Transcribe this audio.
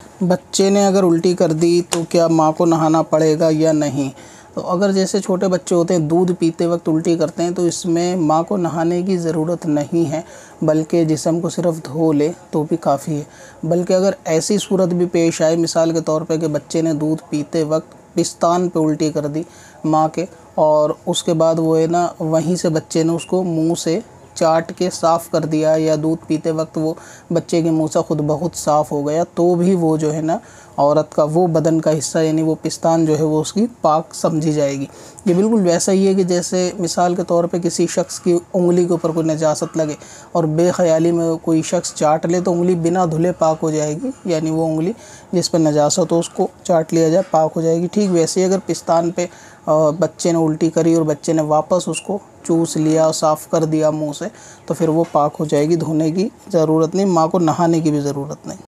बच्चे ने अगर उल्टी कर दी तो क्या माँ को नहाना पड़ेगा या नहीं? तो अगर जैसे छोटे बच्चे होते हैं दूध पीते वक्त उल्टी करते हैं तो इसमें माँ को नहाने की ज़रूरत नहीं है, बल्कि जिस्म को सिर्फ धो ले तो भी काफ़ी है। बल्कि अगर ऐसी सूरत भी पेश आए मिसाल के तौर पे कि बच्चे ने दूध पीते वक्त पिस्तान पे उल्टी कर दी माँ के, और उसके बाद वो है ना वहीं से बच्चे ने उसको मुंह से चाट के साफ़ कर दिया, या दूध पीते वक्त वो बच्चे के मुंह से खुद बहुत साफ़ हो गया, तो भी वो जो है ना औरत का वो बदन का हिस्सा यानी वो पिस्तान जो है वो उसकी पाक समझी जाएगी। ये बिल्कुल वैसा ही है कि जैसे मिसाल के तौर पे किसी शख्स की उंगली के ऊपर कोई नजासत लगे और बेख्याली में कोई शख्स चाट ले तो उंगली बिना धुले पाक हो जाएगी, यानी वो उंगली जिस पर नजासत हो उसको चाट लिया जाए पाक हो जाएगी। ठीक वैसे ही अगर पिस्तान पे बच्चे ने उल्टी करी और बच्चे ने वापस उसको चूस लिया और साफ़ कर दिया मुंह से, तो फिर वो पाक हो जाएगी, धोने की ज़रूरत नहीं, माँ को नहाने की भी ज़रूरत नहीं।